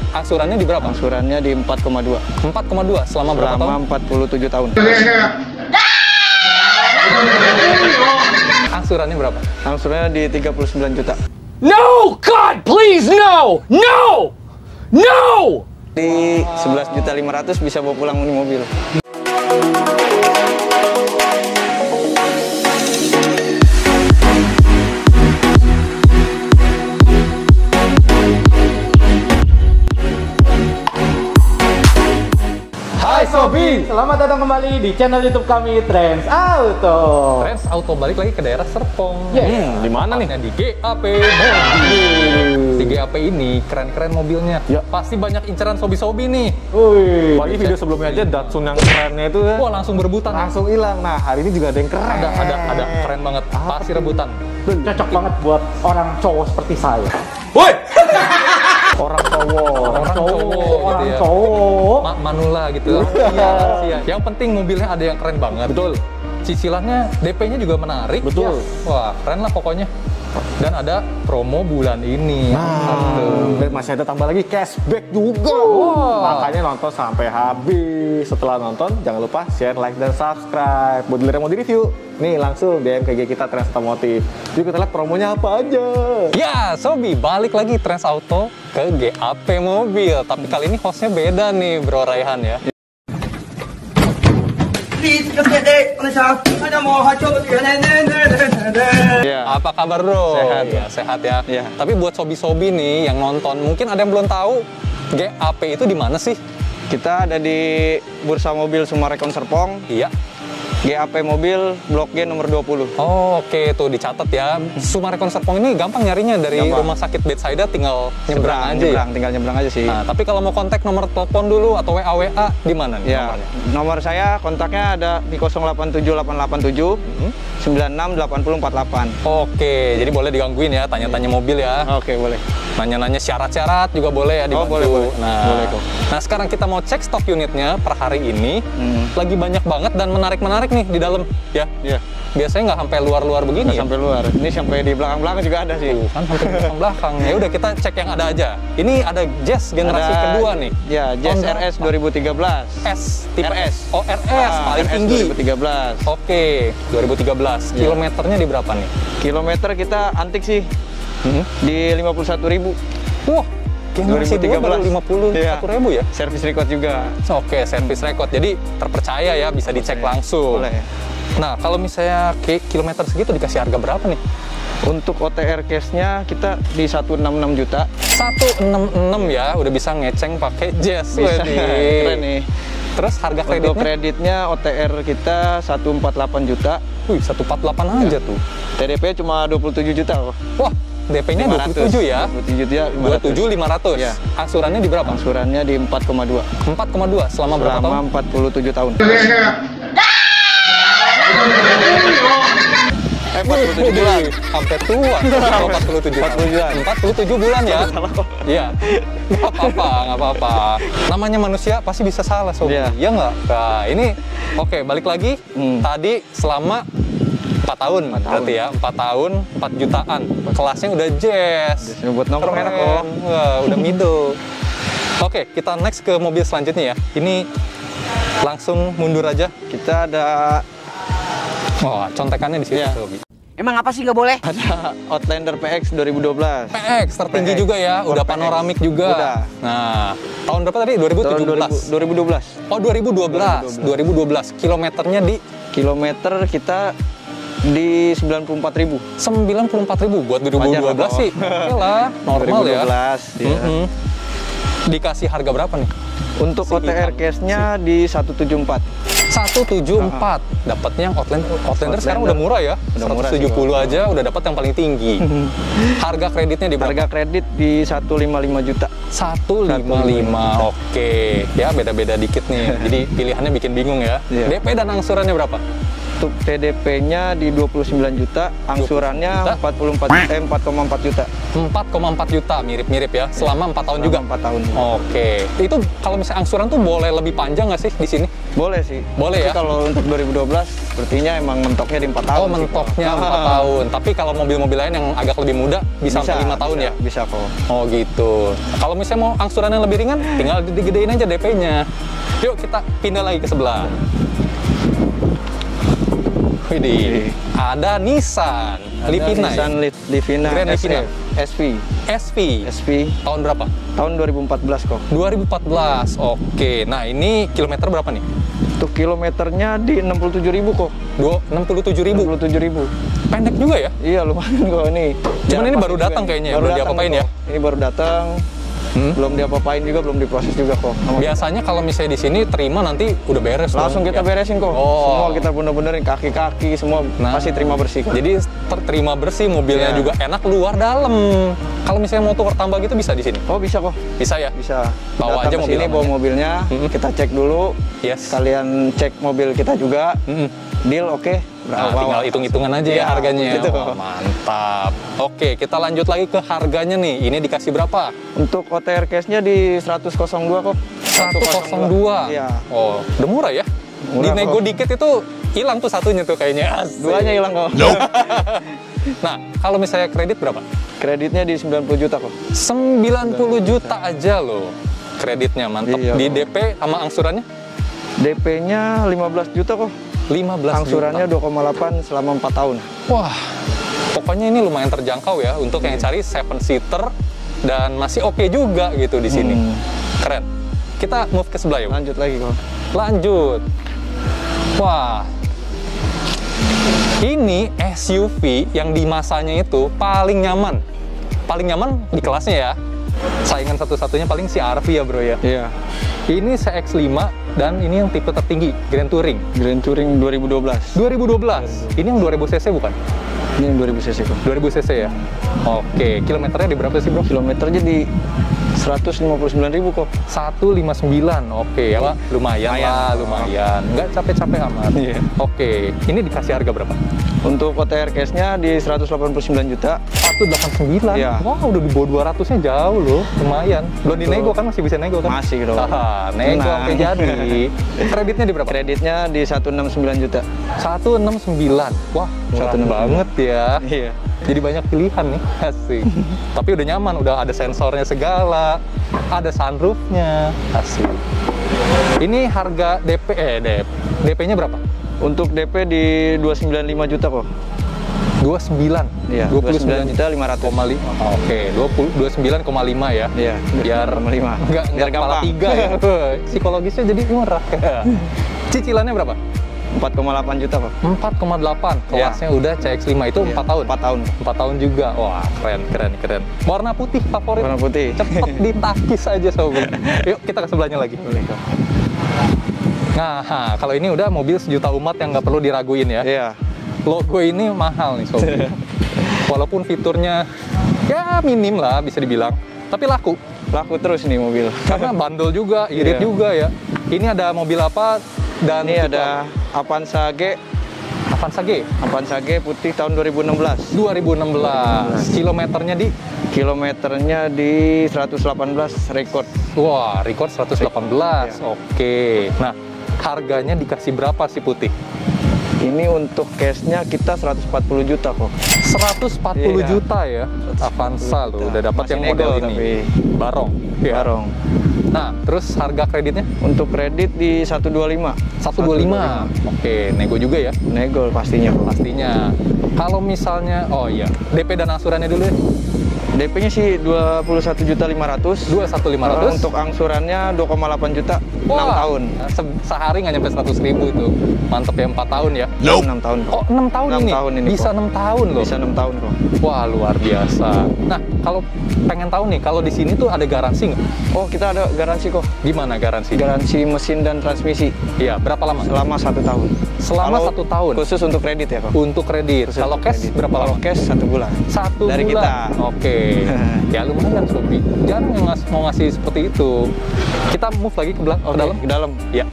Angsurannya di berapa? Angsurannya di 4,2. 4,2 selama berapa tahun? Selama 47 tahun. Angsurannya berapa? Angsurannya di 39 juta. No, God, please, no! No! No! Di 11.500.000 bisa bawa pulang ini mobil. Hai Sobi, selamat datang kembali di channel YouTube kami Trends Auto. Trends Auto balik lagi ke daerah Serpong. Di mana nih? Di GAP Mobil. Di GAP ini keren-keren mobilnya. Ya. Pasti banyak inceran sobi-sobi nih. Wih, apalagi video sebelumnya aja Datsun yang kerennya itu ya. Wah, langsung berebutan. Langsung hilang. Nah, hari ini juga ada yang keren. Ada keren banget. Pasti rebutan. Cocok banget buat orang cowok seperti saya. Woi. Orang cowok. Gitu ya. Manula gitu. Iya. Yang penting mobilnya ada yang keren banget. Betul. Cicilannya DP-nya juga menarik. Betul. Wah, keren lah pokoknya. Dan ada promo bulan ini. Dan masih ada tambah lagi cashback juga. Makanya nonton sampai habis. Setelah nonton, jangan lupa share, like, dan subscribe. Buat dealer yang mau di-review, nih langsung DM ke IG kita Trends Automotive. Jadi kita lihat promonya apa aja. Ya, Sobi, balik lagi Trends Auto ke GAP Mobil. Tapi kali ini hostnya beda nih, Bro Raihan ya. Ya. Apa kabar, Bro? Sehat. Ya, sehat ya. Ya. Tapi buat sobi-sobi nih yang nonton, mungkin ada yang belum tahu GAP itu di mana sih? Kita ada di Bursa Mobil Sumarekon Serpong. Iya. GAP Mobil Blok G nomor 20. Oh, oke, tuh dicatat ya. Sumarekon Serpong ini gampang nyarinya dari Gampang. rumah sakit Bedside, tinggal nyebrang aja ya. Tinggal nyebrang aja sih. Nah, tapi kalau mau kontak nomor telepon dulu atau WA di mana nih Ya, nomornya? nomor saya kontaknya ada di 087887 968048. Oke, jadi boleh digangguin ya, tanya-tanya mobil ya. Oke, boleh. Nanya-nanya syarat-syarat juga boleh ya dibantu. boleh. Nah, Boleh kok. nah, sekarang kita mau cek stok unitnya per hari ini. Lagi banyak banget dan menarik-menarik nih di dalam ya. Iya. Biasanya nggak sampai luar-luar begini Nggak ya. sampai luar. Ini sampai di belakang-belakang juga ada sih. Tuh, kan sampai di belakang. Ya udah kita cek yang ada aja. Ini ada Jazz generasi Ada- kedua nih. Ya, Jazz Tahun RS berapa? 2013. S tipe RS. Oh, RS paling RS tinggi. 2013. Oke, 2013. Iya. Kilometernya di berapa nih? Kilometer kita antik sih. Di 51.000. Wah, generasi 2 baru 51.000 ya? Servis record juga. Oke, servis record. Jadi terpercaya ya, bisa dicek langsung. Boleh. Nah, kalau misalnya kilometer segitu dikasih harga berapa nih? Untuk OTR cash-nya kita di 166 juta. 166 ya, udah bisa ngeceng pakai Jazz. Bisa. Widih. Keren nih. Terus harga Untuk kreditnya? kreditnya OTR kita 148 juta. Wih, 148 aja tuh. TDP cuma 27 juta loh. Wah, DP-nya 500. 27 ya? 27 juta 27.500. Ya. Angsurannya di berapa? Angsurannya di 4,2. 4,2 selama berapa tahun? Selama 47 tahun. 47 bulan. Sampai tua. 47. 47 bulan ya? Iya. Nggak apa-apa. Namanya manusia pasti bisa salah, Sob. Iya. Iya nggak? Nah, ini oke, balik lagi. Tadi selama 4 tahun, berarti ya, 4 tahun, 4 jutaan. Kelasnya udah Jazz. Biasanya buat nongkrong enak kok. Wah, udah middle. Oke, kita next ke mobil selanjutnya ya. Ini langsung mundur aja. Kita ada Wah, contekannya di situ. Iya. Sobi. Emang apa sih nggak boleh? Outlander PX 2012. PX tertinggi PX. juga ya, udah PX. panoramik juga. Udah. Nah, tahun berapa tadi? Tahun 2017. 2012. Oh, 2012. 2012. Kilometernya di Kilometer kita di 94.000. 94.000 buat 2012 Wajar sih. Oke lah, normal ya. 2012. Ya. Dikasih harga berapa nih? Untuk Si OTR hitam. cash-nya di 174. 174. Dapatnya yang Outlander sekarang udah murah ya. Udah murah 170 aja udah dapat yang paling tinggi. Harga kreditnya di berapa? Harga kredit di 155 juta. 155. Oke. Ya beda-beda dikit nih. Jadi pilihannya bikin bingung ya. Iya. DP dan angsurannya berapa? Untuk TDP-nya di 29 juta, angsurannya 4,4 juta. 4,4 juta, mirip-mirip ya. Selama 4 tahun juga. 4 tahun. Oke. Itu kalau misalnya angsuran tuh boleh lebih panjang nggak sih di sini? Boleh sih. Boleh ya? Tapi kalau untuk 2012, sepertinya emang mentoknya di 4 tahun. Oh, mentoknya 4 tahun. Tapi kalau mobil-mobil lain yang agak lebih muda bisa sampai 5 tahun ya? Bisa kok. Oh gitu. Kalau misalnya mau angsuran yang lebih ringan, tinggal digedein aja DP-nya. Yuk kita pindah lagi ke sebelah. Widih, ada Nissan Livina. Nissan Livina Grand Livina. SV. SV. Tahun berapa? Tahun 2014 kok. 2014. Oke. Nah, ini kilometer berapa nih? Untuk kilometernya di 67.000 kok. 67.000. 67.000. Pendek juga ya? Iya, lumayan kok ini. Cuman ini baru datang kayaknya ya, belum diapa-apain ya? Ini baru datang. Belum diapa-apain juga, belum diproses juga kok. Biasanya kalau misalnya di sini terima nanti udah beres langsung dong, kita beresin kok. Oh. Semua kita bener-benerin kaki-kaki semua pasti terima bersih kok. Jadi terima bersih, mobilnya juga enak luar dalam. Kalau misalnya mau tukar tambah gitu bisa di sini? Oh bisa kok. Bisa ya? Bisa. Bawa Datang aja ke mobil sini, bawa mobilnya, kita cek dulu. Yes. Kalian cek mobil kita juga. Deal oke. Nah, tinggal hitung-hitungan aja ya harganya. Gitu. Oh, mantap. Oke, kita lanjut lagi ke harganya nih. Ini dikasih berapa? Untuk OTR case-nya di 102 kok. 102. Iya. Oh, udah murah ya? Murah Dinego kok. dikit itu hilang tuh satunya tuh kayaknya. Asik. Duanya hilang kok. Nah, kalau misalnya kredit berapa? Kreditnya di 90 juta kok. 90 juta aja loh. Kreditnya mantap. Iya, Di kok. DP sama angsurannya? DP-nya 15 juta kok. 15 Angsurannya juta. 2,8 selama 4 tahun. Wah, pokoknya ini lumayan terjangkau ya untuk yang cari 7-seater dan masih oke juga gitu di sini. Keren. Kita move ke sebelah yuk. Lanjut lagi kok. Lanjut. Wah. Ini SUV yang di masanya itu paling nyaman. Paling nyaman di kelasnya ya. Saingan satu-satunya paling si RV ya bro ya. Iya. Ini CX-5 dan ini yang tipe tertinggi, Grand Touring. Grand Touring 2012. 2012. Ini yang 2000 cc bukan? Ini yang 2000 cc kok. 2000 cc ya? Oke, kilometernya di berapa sih bro? Kilometernya di 159.000 kok. 159, oke ya Pak. Lumayan lah, lumayan. Nggak capek-capek amat. Iya. Oke, ini dikasih harga berapa? Untuk OTR case-nya di 189 juta. 189? Iya. Wah, udah di bawah 200-nya jauh loh. Lumayan. Belum dinego kan? Masih bisa nego kan? Masih dong. Nego Tenang. sampai jadi. Kreditnya di berapa? Kreditnya di 169 juta. 169. Wah, murah 169. banget ya. Iya. Jadi banyak pilihan nih, asik. Tapi udah nyaman, udah ada sensornya segala, ada sunroofnya, asik. Ini harga DP-nya berapa? Untuk DP di 295 juta kok. 29? Iya, 29 juta 500. Oke, 29,5 ya. Iya, Biar 5. nggak kepala gampang. 3 ya. Psikologisnya jadi murah. Cicilannya berapa? 4,8 juta kok. 4,8. Kelasnya udah CX-5 itu 4 tahun. 4 tahun. 4 tahun juga. Wah, keren. Warna putih favorit. Warna putih. Cepet ditakis aja sobat. Yuk kita ke sebelahnya lagi. Nah, kalau ini udah mobil sejuta umat yang nggak perlu diraguin ya. Iya. Logo ini mahal nih sobat. Walaupun fiturnya ya minim lah bisa dibilang, tapi laku. Laku terus nih mobil. Karena bandel juga, irit Iya. juga ya. Ini ada mobil apa? Dan Ini ada Avanza G. Avanza G. Avanza G putih tahun 2016. 2016. Kilometernya di Kilometernya di 118 record. wah, record 118. Oke. Nah, harganya dikasih berapa sih putih? Ini untuk cashnya kita 140 juta kok. 140 Iya. juta ya. Avanza loh, udah dapat Masih yang nego, model ini. tapi Barong. Iya. barong. Nah, terus harga kreditnya? Untuk kredit di 125. 125. Oke, nego juga ya. Nego pastinya kok. Pastinya. Kalau misalnya, oh iya, DP dan angsurannya dulu ya. DP-nya sih 21.500.000. 21.500. Untuk angsurannya 2,8 juta. 6 tahun. Sehari nggak nyampe 100.000 itu. Mantep ya, 4 tahun ya. 6 tahun kok. Oh, 6 tahun 6 ini? tahun ini Bisa kok. 6 tahun loh. Bisa 6 tahun kok. Wah, luar biasa. Nah, kalau pengen tahu nih, kalau di sini tuh ada garansi nggak? Oh, kita ada garansi kok. Gimana garansi? Garansi mesin dan transmisi Iya, berapa lama? selama 1 tahun. Selama Kalau 1 tahun. Khusus untuk kredit ya kok. Untuk kredit. Khusus Kalau untuk cash kredit. berapa Kalau lama? cash 1 bulan. 1 Dari bulan. kita. Oke. Ya lumayan Sobi. Jarang yang mau ngasih seperti itu. Kita move lagi ke Oke, dalam. ke dalam. Ya.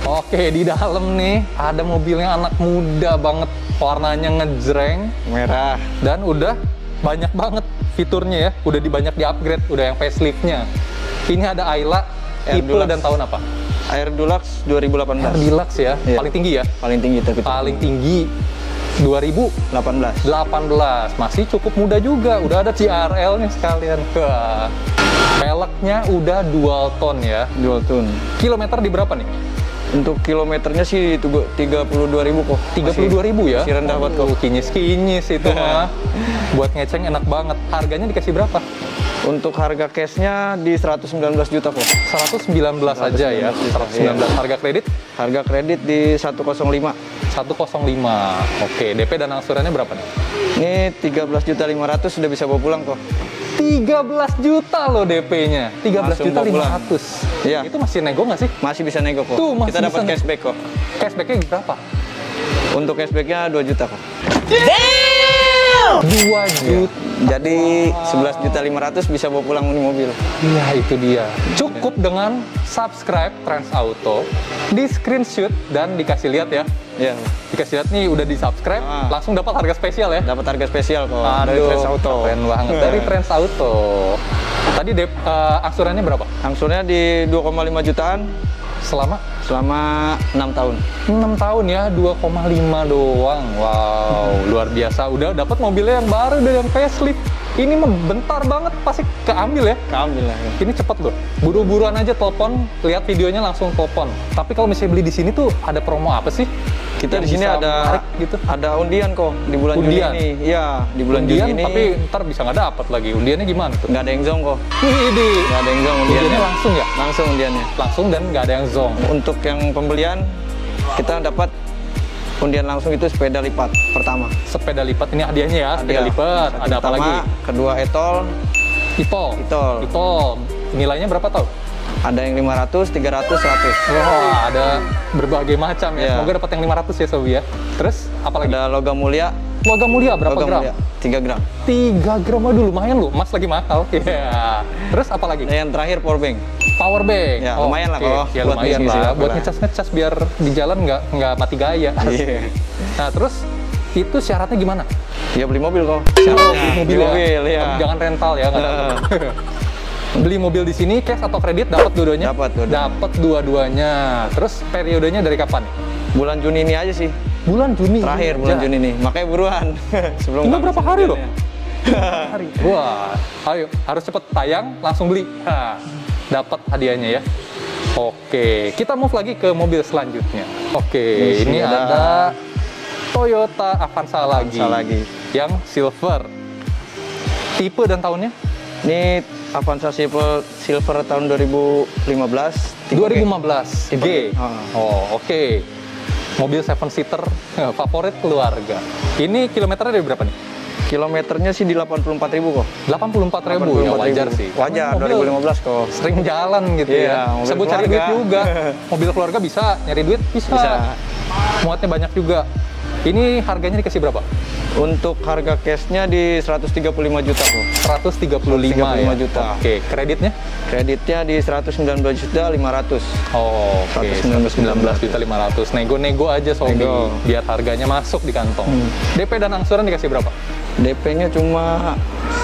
Oke, di dalam nih ada mobilnya anak muda banget, warnanya ngejreng Merah. dan udah banyak banget fiturnya ya, udah banyak di-upgrade, udah yang facelift-nya. Ini ada Ayla, Air tipe Deluxe. dan tahun apa? Air Deluxe 2018. Air Deluxe ya, Iya. paling tinggi ya? Paling tinggi tapi Paling tinggi 2018, 18. masih cukup muda juga, udah ada CRL-nya sekalian. Wah. Peleknya udah dual tone ya. Dual tone. Kilometer di berapa nih? Untuk kilometernya sih 32.000 kok. 32.000 ya? Masih rendah banget kok. Kinyis-kinyis itu mah. Buat ngeceng enak banget. Harganya dikasih berapa? Untuk harga cashnya di 119 juta kok. 119 aja ya. 119. Harga kredit? Harga kredit di 105. 105. Oke, DP dan angsurannya berapa nih? Ini 13.500.000 sudah bisa bawa pulang kok. 13 juta loh DP-nya. 13 Langsung juta bawa pulang. 500. Iya. Itu masih nego nggak sih? Masih bisa nego kok. Tuh, masih Kita dapat bisa nego. cashback kok. Cashback-nya berapa? Untuk cashbacknya 2 juta kok. 2 juta. Jadi 11.500.000 bisa bawa pulang ini mobil. Iya, itu dia. Cukup dengan subscribe Trans Auto, di screenshot dan dikasih lihat ya. Iya. Dikasih lihat nih udah di subscribe, Ah. langsung dapat harga spesial ya. Dapat harga spesial kok dari Aduh, Trans Auto. keren banget dari Trans Auto. Tadi angsurannya berapa? Angsurnya di 2,5 jutaan Selama selama 6 tahun. 6 tahun ya, 2,5 doang. Wow, luar biasa. Udah dapat mobilnya yang baru, udah yang facelift. Ini mah bentar banget pasti keambil ya. Keambil lah. Ya. Ini cepet loh. Buru-buruan aja telepon, lihat videonya langsung telepon. Tapi kalau misalnya beli di sini tuh ada promo apa sih? Kita Yang di sini bisa ada menarik gitu. ada undian kok di bulan Undian? Juni ini. Iya, di bulan Undian, Juni ini. tapi ntar bisa nggak dapat lagi. Undiannya gimana tuh? nggak ada yang zong kok. Widih. Nggak ada yang zong undiannya. Undiannya langsung ya? Langsung undiannya. Langsung dan nggak ada yang zong. Untuk yang pembelian kita dapat undian langsung itu sepeda lipat pertama. Sepeda lipat ini hadiahnya ya, sepeda Hadiah. lipat. Satu Ada apa pertama, lagi? kedua etol, Itol. Itol. Itol. Nilainya berapa tau? ada yang 500, 300, 100. Wah, ada berbagai macam ya. Iya. Semoga dapat yang 500 ya Sobi ya. Terus apa lagi? Ada logam mulia, Logam mulia berapa logam gram? mulia 3 gram. 3 gram, aduh lumayan loh. Emas lagi mahal. Iya. Terus apa lagi? Dan yang terakhir power bank. Power bank. Ya, lumayan lah Oke. kok. Ya Buat lumayan ngisi-ngisi lah. lah, Buat lah. ngecas-ngecas biar di jalan nggak mati gaya. Iya. Nah terus itu syaratnya gimana? Ya beli mobil kok. Syarat beli mobil, Beli mobil, ya. ya. Jangan rental ya. nggak dapat. Beli mobil di sini cash atau kredit dapat dua-duanya? Dapat dua-duanya. Dapat dua-duanya. Terus periodenya dari kapan? Bulan Juni ini aja sih. Bulan Juni. Terakhir bulan aja. Juni ini. Makanya buruan. Sebelum Tinggal habis berapa hari loh? undiannya. Hari. Wah, ayo harus cepet tayang, langsung beli. Nah, dapat hadiahnya ya. Oke, kita move lagi ke mobil selanjutnya. Oke, Di sini ini ada ada Toyota Avanza lagi. Avanza lagi. Yang silver. Tipe dan tahunnya? Ini Avanza Silver tahun 2015. tipe 2015. Tipe G. G. Oh, oke. Mobil 7 seater favorit keluarga. Ini kilometernya dari berapa nih? Kilometernya sih di 84.000 kok. 84.000 ya, wajar sih. Wajar, Karena mobil 2015 kok. sering jalan gitu Iya, ya. mobil Sebut cari duit keluarga. juga. Mobil keluarga bisa, nyari duit bisa. Bisa. Muatnya banyak juga. Ini harganya dikasih berapa? Untuk harga cashnya di 135 juta kok. 135 ya. 135 juta. Oke, kreditnya? Kreditnya di 119.500.000. Oh, oke. 19 juta 500. Nego-nego aja Sobi, Nego. biar harganya masuk di kantong. DP dan angsuran dikasih berapa? DP-nya cuma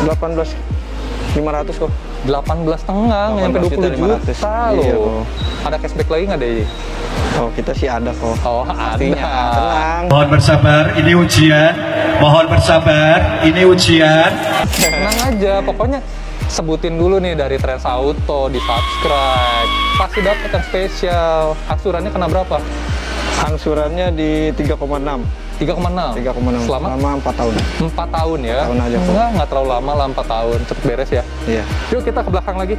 18.500 kok. 18,5, nggak nyampe 20 18.500. juta Iya, loh. kok. Ada cashback lagi nggak deh? Oh, kita sih ada kok. Oh, Pastinya, ada. tenang. Mohon bersabar, ini ujian. Mohon bersabar, ini ujian. Tenang aja, pokoknya sebutin dulu nih dari Trans Auto, di subscribe, pasti dapat yang spesial. Angsurannya kena berapa? Angsurannya di 3,6. 3,6. 3,6 Selama selama 4 tahun. 4 tahun ya. 4 tahun aja kok. Nggak terlalu lama lah 4 tahun, cepet beres ya. Iya. Yuk kita ke belakang lagi.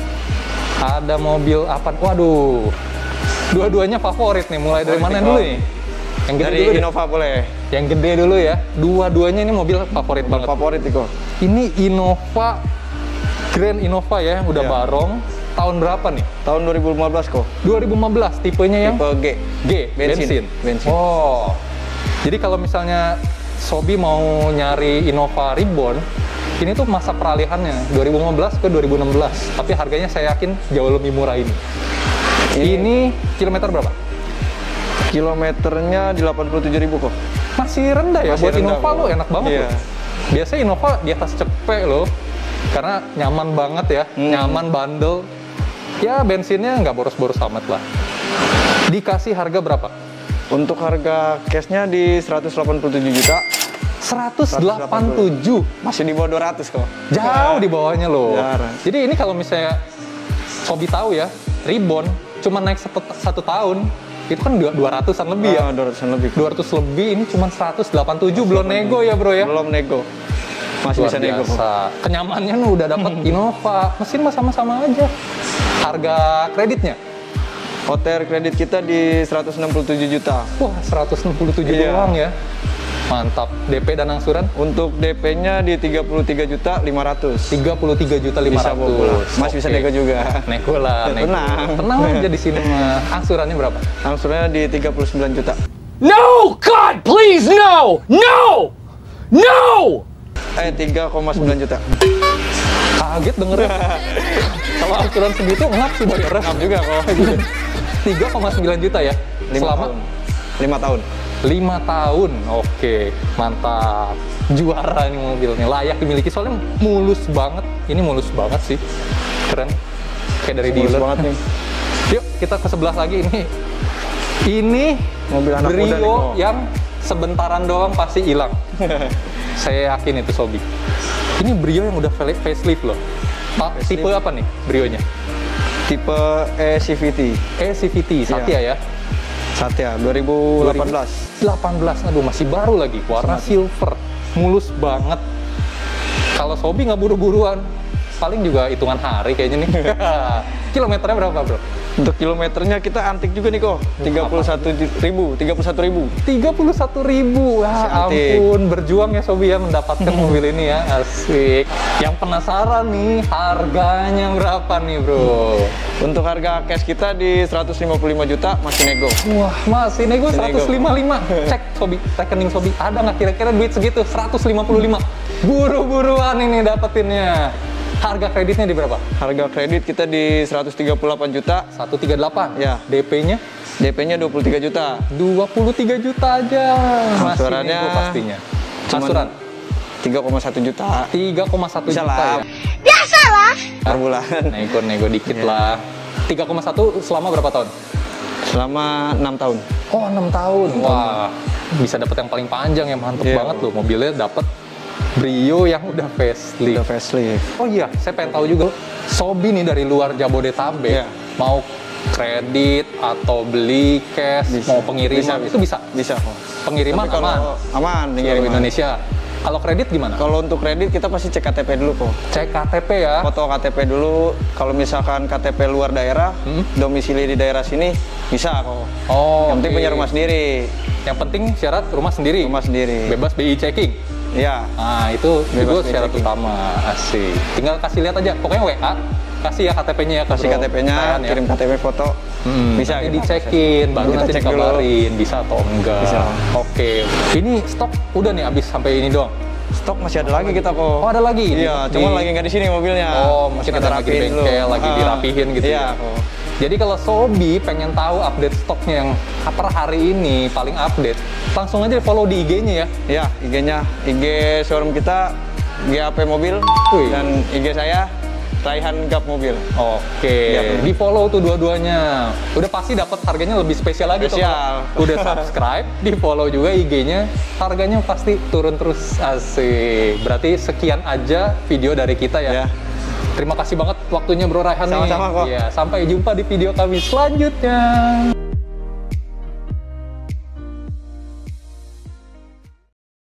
Ada mobil apa? Waduh, dua-duanya favorit nih. Mulai dari mana Favorit, dulu Kok. nih? Yang gede Dari dulu deh. Innova boleh. Yang gede dulu ya. Dua-duanya ini mobil favorit banget. Favorit kok. Ini Innova, Grand Innova ya, yang udah Iya. barong. Tahun berapa nih? Tahun 2015 kok. 2015, tipenya yang Tipe G. G, Bensin. Bensin. Oh, jadi kalau misalnya Sobi mau nyari Innova Reborn, ini tuh masa peralihannya 2015 ke 2016. Tapi harganya saya yakin jauh lebih murah ini. Ini kilometer berapa? Kilometernya di 87.000 kok. Masih rendah ya, Masih buat rendah, Innova kok. lo enak banget Iya. loh. Biasanya Innova di atas cepet loh, karena nyaman banget ya, nyaman bandel. Ya bensinnya nggak boros-boros amat lah. Dikasih harga berapa? Untuk harga cashnya di 187 juta. 187. Masih di bawah 200 kok. Jauh di bawahnya loh. Jarang. Jadi ini kalau misalnya Sobi tahu ya, Reborn cuma naik satu tahun, itu kan 200-an lebih ya. 200-an lebih. 200 lebih, ini cuma 187, belum nego ya bro ya? Belum nego. Masih Luar bisa nego kok. biasa. Kenyamanannya lu udah dapat Innova, mesin mah sama-sama aja. Harga kreditnya? OTR kredit kita di 167 juta. Wah, 167 Iya. doang ya. Mantap. DP dan angsuran? Untuk DP-nya di 33 juta 500. 33 juta 500. Bisa bawa pulang. Masih bisa Oke. nego juga. Nego lah, nego. Tenang. Tenang aja di sini mah. Angsurannya berapa? Angsurannya di 39 juta. No! God, please, no! No! No! 3,9 juta. Kaget dengernya. Kalau angsuran segitu ngap sih bayarnya. Ngap juga kok. 3,9 juta ya? 5 Selama tahun. 5 tahun. 5 tahun. Oke, mantap. Juara ini mobilnya, layak dimiliki soalnya mulus banget. Ini mulus banget sih. Keren. Kayak dari Mulus dealer banget nih. Yuk, kita ke sebelah lagi ini. Ini Mobil anak muda nih, Brio kok. yang sebentaran doang pasti hilang. Saya yakin itu Sobi. Ini Brio yang udah facelift loh. Tipe apa nih Brionya? Tipe CVT. CVT, Satya ya? Satya 2018. 18, aduh masih baru lagi, warna silver, mulus banget. Kalau Sobi nggak buru-buruan, paling juga hitungan hari kayaknya nih. Kilometernya berapa bro? Untuk kilometernya kita antik juga nih kok. 31.000. 31.000, wah Masih antik. ampun, berjuang ya Sobi ya mendapatkan mobil ini ya, asik. Yang penasaran nih, harganya berapa nih bro? Untuk harga cash kita di 155 juta masih nego. Wah, masih nego Masih nego. 155. Cek Sobi, rekening Sobi, ada nggak kira-kira duit segitu? 155. Buru-buruan ini dapetinnya. Harga kreditnya di berapa? Harga kredit kita di 138 juta. 138. Ya. DP-nya DP-nya 23 juta. 23 juta aja. Masih Angsurannya nego pastinya. cuman Angsuran 3,1 juta 3,1 Bisa juta lah. ya. per bulan. Nego dikit lah. 3,1 selama berapa tahun? Selama 6 tahun. Oh, 6 tahun. Wah, bisa dapat yang paling panjang ya, mantep Iya. banget loh. Mobilnya dapat Brio yang udah facelift. Udah facelift. Oh iya, saya pengen tahu juga Sobi nih dari luar Jabodetabek, Iya. mau kredit atau beli cash, Bisa. mau pengiriman, Bisa, itu bisa. Bisa kok. Pengiriman Tapi kalau aman. aman Seluruh pengiriman. Indonesia. Kalau kredit gimana? Kalau untuk kredit kita pasti cek KTP dulu kok. Cek KTP ya. Foto KTP dulu. Kalau misalkan KTP luar daerah, domisili di daerah sini bisa kok. Oh, Yang penting oke. punya rumah sendiri. Yang penting syarat rumah sendiri. Rumah sendiri. Bebas BI checking. Iya. Nah, itu Bebas syarat BI checking. utama. Asik. Tinggal kasih lihat aja. Pokoknya WA, kasih ya KTP-nya ya. ke Kasih Bro KTP-nya, Ryan ya. kirim KTP foto. Bisa nanti gitu. dicekin, baru Kita nanti cek dulu. dikabarin bisa atau enggak. Bisa. Oke. Ini stok udah nih habis sampai ini doang. Stok masih ada lagi kita kok. Oh, ada lagi? Iya, Di- cuman lagi nggak di sini mobilnya. Oh, mungkin Masih ada kita lagi di rapiin dulu. bengkel, lagi dirapihin gitu Iya, ya. kok. Jadi kalau Sobi pengen tahu update stoknya yang per hari ini paling update, langsung aja follow di IG-nya ya. Iya, IG-nya, IG showroom kita GAP Mobil Wih. dan IG saya Raihan Gap Mobil. Oke, Iya, bener. di follow tuh dua-duanya. Udah pasti dapat harganya lebih spesial lagi tuh. Spesial. Kalau udah subscribe, di follow juga IG-nya, harganya pasti turun terus. Asik. Berarti sekian aja video dari kita ya. Ya. Terima kasih banget waktunya Bro Raihan nih. Sama-sama kok. Iya, sampai jumpa di video kami selanjutnya.